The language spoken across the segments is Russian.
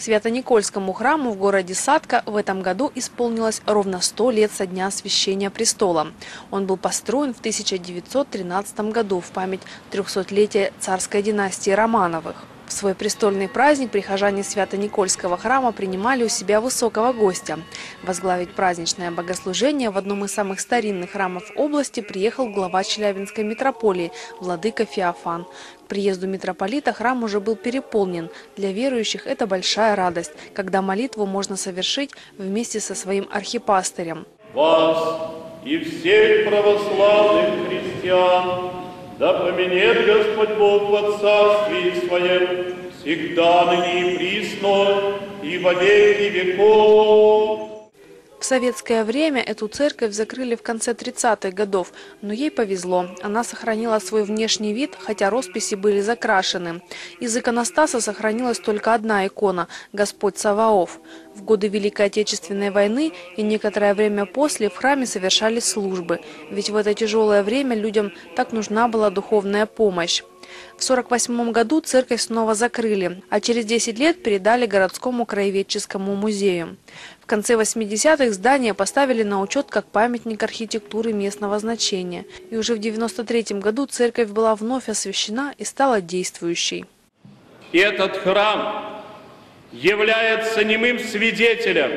Свято-Никольскому храму в городе Сатка в этом году исполнилось ровно 100 лет со дня освящения престола. Он был построен в 1913 году в память 300-летия царской династии Романовых. В свой престольный праздник прихожане Свято-Никольского храма принимали у себя высокого гостя. Возглавить праздничное богослужение в одном из самых старинных храмов области приехал глава Челябинской митрополии владыка Феофан. К приезду митрополита храм уже был переполнен. Для верующих это большая радость, когда молитву можно совершить вместе со своим архипастырем. Вас и всех православных христиан да поменет Господь Бог во Царствии Своем, всегда, ныне и присно, и во веки веков. В советское время эту церковь закрыли в конце 30-х годов, но ей повезло. Она сохранила свой внешний вид, хотя росписи были закрашены. Из иконостаса сохранилась только одна икона – Господь Саваоф. В годы Великой Отечественной войны и некоторое время после в храме совершались службы, ведь в это тяжелое время людям так нужна была духовная помощь. В 1948 году церковь снова закрыли, а через 10 лет передали городскому краеведческому музею. В конце 80-х здание поставили на учет как памятник архитектуры местного значения. И уже в 1993 году церковь была вновь освящена и стала действующей. Этот храм является немым свидетелем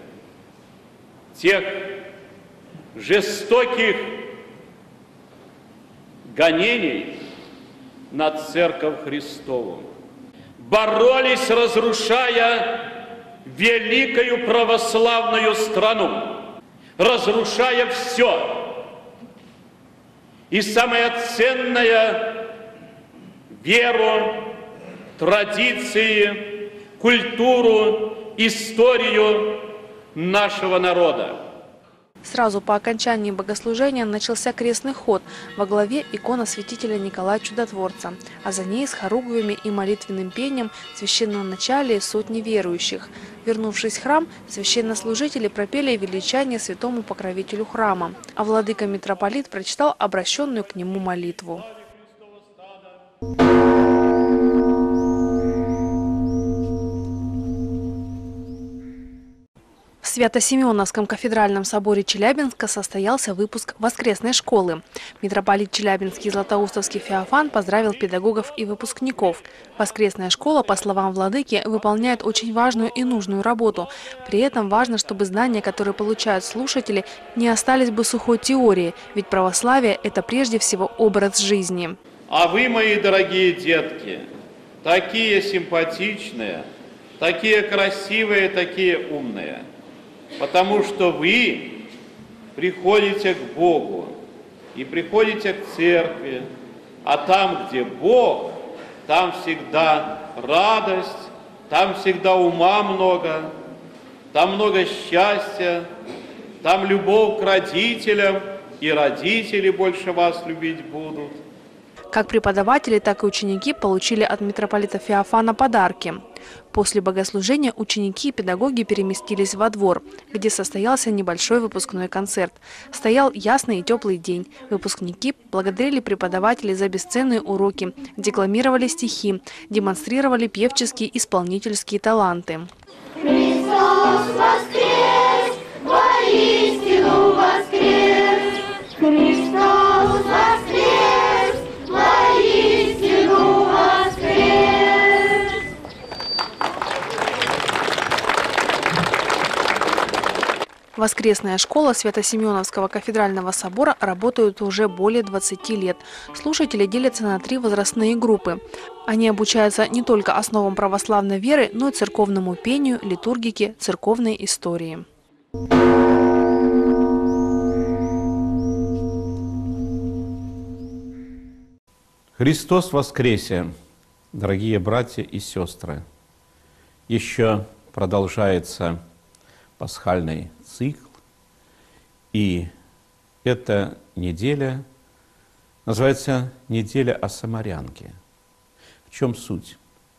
тех жестоких гонений над Церковь Христову. Боролись, разрушая великую православную страну, разрушая все. И самое ценное – веру, традиции, культуру, историю нашего народа. Сразу по окончании богослужения начался крестный ход. Во главе икона святителя Николая Чудотворца, а за ней с хоругвями и молитвенным пением священноначалие сотни верующих. Вернувшись в храм, священнослужители пропели величание святому покровителю храма, а владыка-митрополит прочитал обращенную к нему молитву. В Свято-Симеоновском кафедральном соборе Челябинска состоялся выпуск воскресной школы. Митрополит Челябинский Златоустовский Феофан поздравил педагогов и выпускников. Воскресная школа, по словам владыки, выполняет очень важную и нужную работу. При этом важно, чтобы знания, которые получают слушатели, не остались бы сухой теорией, ведь православие – это прежде всего образ жизни. А вы, мои дорогие детки, такие симпатичные, такие красивые, такие умные. Потому что вы приходите к Богу и приходите к церкви, а там, где Бог, там всегда радость, там всегда ума много, там много счастья, там любовь к родителям, и родители больше вас любить будут. Как преподаватели, так и ученики получили от митрополита Феофана подарки. После богослужения ученики и педагоги переместились во двор, где состоялся небольшой выпускной концерт. Стоял ясный и теплый день. Выпускники благодарили преподавателей за бесценные уроки, декламировали стихи, демонстрировали певческие и исполнительские таланты. Христос воскрес! Воистину воскрес! Христос воскрес! Воистину воскрес! Воскресная школа Свято-Симеоновского кафедрального собора работает уже более 20 лет. Слушатели делятся на 3 возрастные группы. Они обучаются не только основам православной веры, но и церковному пению, литургике, церковной истории. Христос воскресе, дорогие братья и сестры! Еще продолжается пасхальный цикл, и эта неделя называется «Неделя о Самарянке». В чем суть?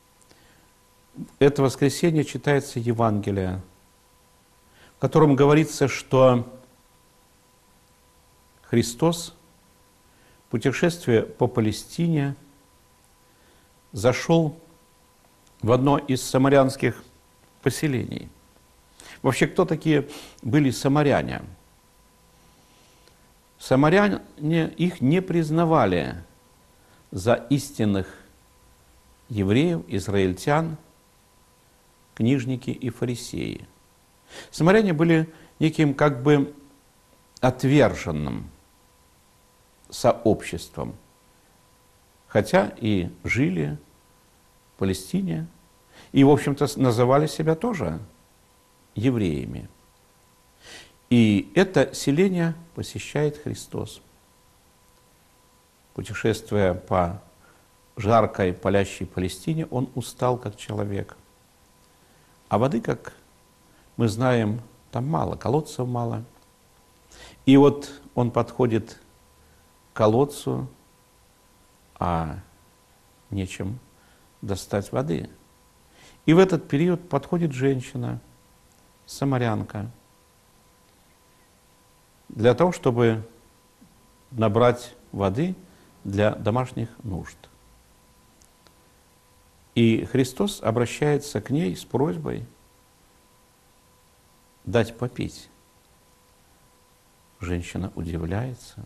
Это воскресенье читается Евангелие, в котором говорится, что Христос, путешествуя по Палестине, зашел в одно из самарянских поселений. Вообще, кто такие были самаряне? Самаряне их не признавали за истинных евреев, израильтян, книжники и фарисеи. Самаряне были неким как бы отверженным сообществом, хотя и жили в Палестине, и, в общем-то, называли себя тоже евреями. И это селение посещает Христос. Путешествуя по жаркой, палящей Палестине, он устал как человек. А воды, как мы знаем, там мало, колодцев мало. И вот он подходит к колодцу, а нечем достать воды. И в этот период подходит женщина, самарянка, для того, чтобы набрать воды для домашних нужд. И Христос обращается к ней с просьбой дать попить. Женщина удивляется.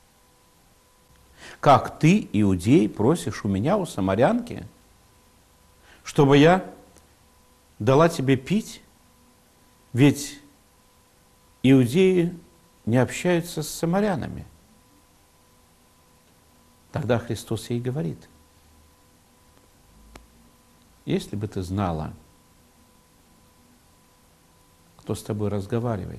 Как ты, иудей, просишь у меня, у самарянки, чтобы я дала тебе пить? Ведь иудеи не общаются с самарянами. Тогда Христос ей говорит: если бы ты знала, кто с тобой разговаривает,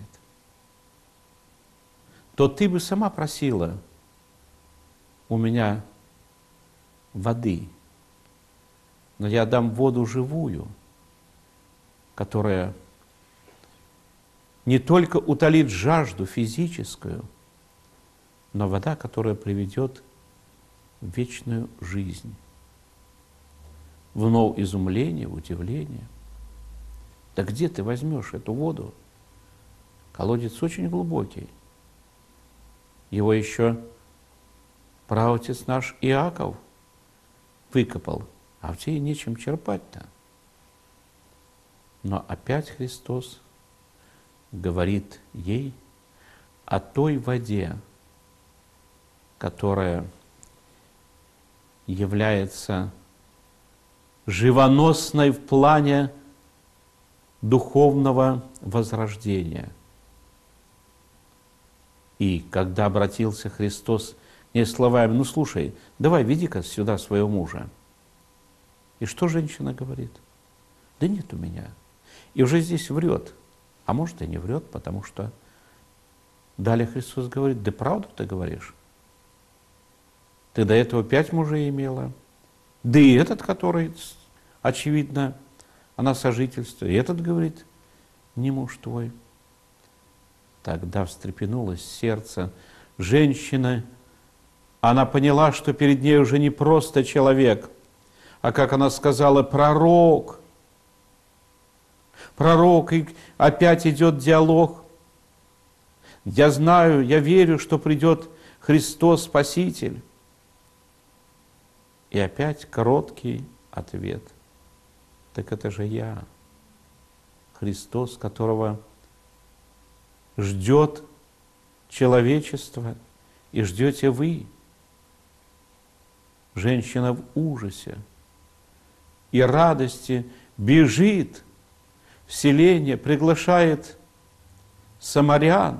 то ты бы сама просила у меня воды, но я дам воду живую, которая не только утолит жажду физическую, но вода, которая приведет в вечную жизнь. В изумление, в удивление. Да где ты возьмешь эту воду? Колодец очень глубокий. Его еще праотец наш Иаков выкопал, а в тебе нечем черпать-то. Но опять Христос говорит ей о той воде, которая является живоносной в плане духовного возрождения. И когда обратился Христос к ней словами: ну слушай, давай веди-ка сюда своего мужа. И что женщина говорит? Да нет у меня. И уже здесь врет. А может и не врет, потому что далее Христос говорит: да правду ты говоришь. Ты до этого 5 мужей имела. Да и этот, который, очевидно, она сожительствует, и этот говорит: не муж твой. Тогда встрепенулось сердце женщины. Она поняла, что перед ней уже не просто человек, а, как она сказала, пророк. Пророк, и опять идет диалог. Я знаю, я верю, что придет Христос Спаситель. И опять короткий ответ. Так это же я, Христос, которого ждет человечество, и ждете вы. Женщина в ужасе и радости бежит в селение, приглашает самарян.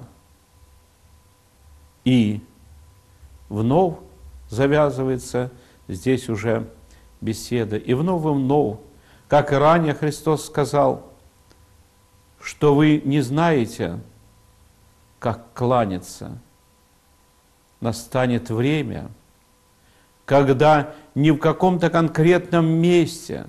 И вновь завязывается здесь уже беседа. И вновь, как и ранее Христос сказал, что вы не знаете, как кланяться. Настанет время, когда не в каком-то конкретном месте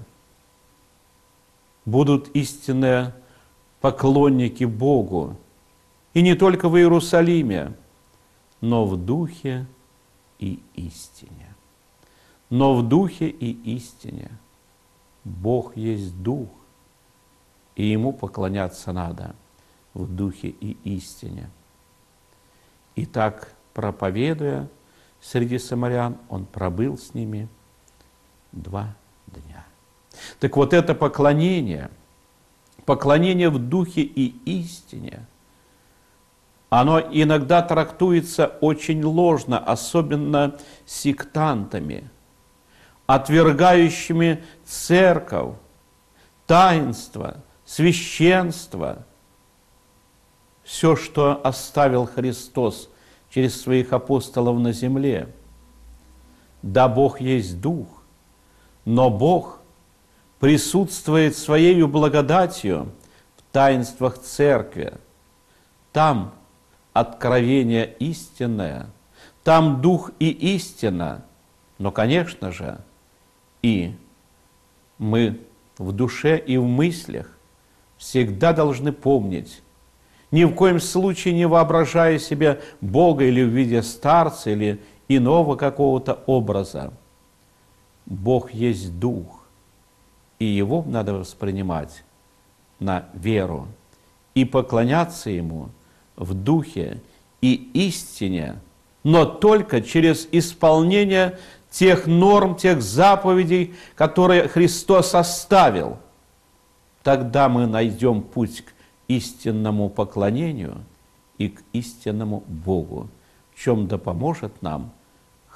будут истинные поклонники Богу. И не только в Иерусалиме, но в духе и истине. Но в духе и истине. Бог есть дух, и Ему поклоняться надо в духе и истине. И так, проповедуя среди самарян, Он пробыл с ними 2 дня. Так вот это поклонение, поклонение в духе и истине, оно иногда трактуется очень ложно, особенно сектантами, отвергающими церковь, таинство, священство, все, что оставил Христос через своих апостолов на земле. Да, Бог есть Дух, но Бог присутствует Своей благодатью в таинствах Церкви. Там откровение истинное, там Дух и истина, но, конечно же, и мы в душе и в мыслях всегда должны помнить, ни в коем случае не воображая себе Бога или в виде старца, или иного какого-то образа. Бог есть Дух, и Его надо воспринимать на веру и поклоняться Ему в Духе и истине, но только через исполнение тех норм, тех заповедей, которые Христос оставил. Тогда мы найдем путь к истинному поклонению и к истинному Богу, в чем да поможет нам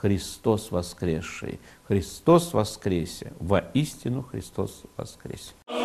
Христос воскресший. Христос воскресе, воистину Христос воскресе.